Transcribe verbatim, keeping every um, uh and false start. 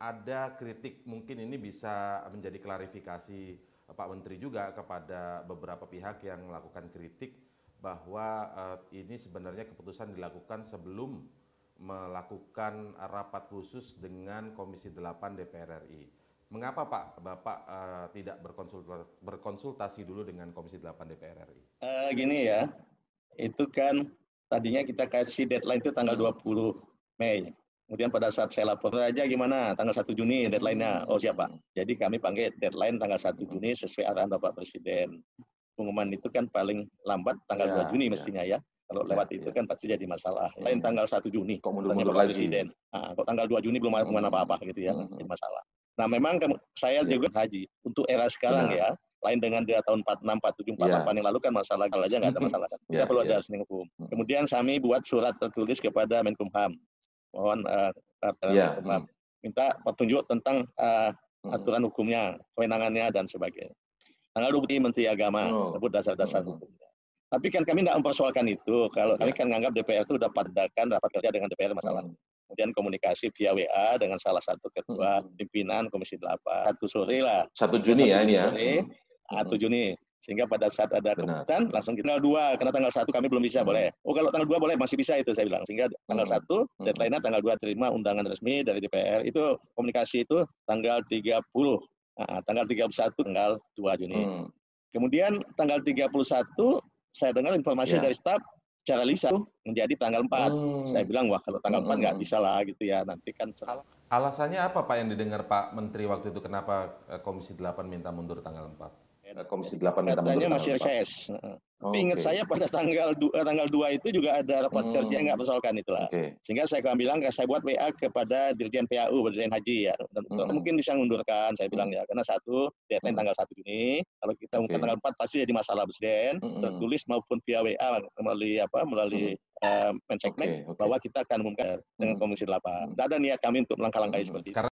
ada kritik, mungkin ini bisa menjadi klarifikasi Pak Menteri juga kepada beberapa pihak yang melakukan kritik bahwa eh, ini sebenarnya keputusan dilakukan sebelum melakukan rapat khusus dengan Komisi delapan D P R R I. Mengapa Pak Bapak eh, tidak berkonsultasi, berkonsultasi dulu dengan Komisi delapan D P R R I? Uh, gini ya, itu kan tadinya kita kasih deadline itu tanggal dua puluh Mei. Kemudian pada saat saya lapor aja gimana, tanggal satu Juni deadline-nya. Oh siapa? Jadi kami panggil deadline tanggal satu Juni sesuai arahan Bapak Presiden. Pengumuman itu kan paling lambat tanggal ya, dua Juni ya. Mestinya ya. Kalau lewat ya, itu ya. Kan pasti jadi masalah. Ya. Lain tanggal satu Juni. Kok mundur-mundur lagi? Presiden. Nah, kok tanggal dua Juni belum ada pengumuman apa-apa gitu ya. Hmm. Jadi masalah. Nah memang saya ya. Juga haji. Untuk era sekarang Benar. Ya. Lain dengan dia tahun empat enam, empat tujuh, empat delapan ya. Yang lalu kan masalah aja nggak ada masalah kan. Kita ya, perlu ya. Ada rekening hukum. Kemudian kami buat surat tertulis kepada Menkumham. Mohon uh, ya, Menkumham. Hmm. Minta petunjuk tentang uh, aturan hukumnya, kewenangannya dan sebagainya. Tanggal dua puluh tiga Menteri Agama oh. Sebut dasar-dasar oh. Hukumnya. Tapi kan kami tidak mempersoalkan itu. Kalau ya. Kami kan menganggap D P R itu sudah padakan rapat kerja dengan D P R masalah. Hmm. Kemudian komunikasi via W A dengan salah satu ketua hmm. pimpinan Komisi delapan. Satu sore lah. Satu Juni ya ini ya. Sore, hmm. satu Juni. Sehingga pada saat ada keputusan langsung kita tanggal dua. Karena tanggal satu kami belum bisa, hmm. boleh. Oh kalau tanggal dua boleh, masih bisa itu saya bilang. Sehingga tanggal hmm. satu, deadline-nya tanggal dua terima undangan resmi dari D P R. Itu komunikasi itu tanggal tiga puluh. Nah, tanggal tiga puluh satu, tanggal dua Juni. Hmm. Kemudian tanggal tiga puluh satu, saya dengar informasi ya. Dari staf, secara lisan menjadi tanggal empat. Hmm. Saya bilang, wah kalau tanggal hmm. empat nggak bisa lah gitu ya. Nanti kan salah. Alasannya apa Pak yang didengar Pak Menteri waktu itu? Kenapa Komisi delapan minta mundur tanggal empat? Komisi delapan minta mundur tanggal empat. Katanya masih reses. Tapi oh, ingat okay. Saya pada tanggal dua, tanggal dua itu juga ada rapat hmm. kerja yang nggak persoalkan itulah. Okay. Sehingga saya akan bilang, saya buat W A kepada Dirjen P A U, Dirjen Haji ya. Dan hmm. mungkin bisa mengundurkan, saya bilang hmm. ya. Karena satu, deadline hmm. tanggal satu Juni. Kalau kita umumkan okay. tanggal empat pasti jadi masalah Presiden. Hmm. Tertulis maupun via W A melalui apa? Melalui hmm. uh, Menseknek okay. okay. bahwa kita akan umumkan dengan Komisi delapan. Tidak ada niat kami untuk melangkah-langkahi hmm. seperti itu. Karena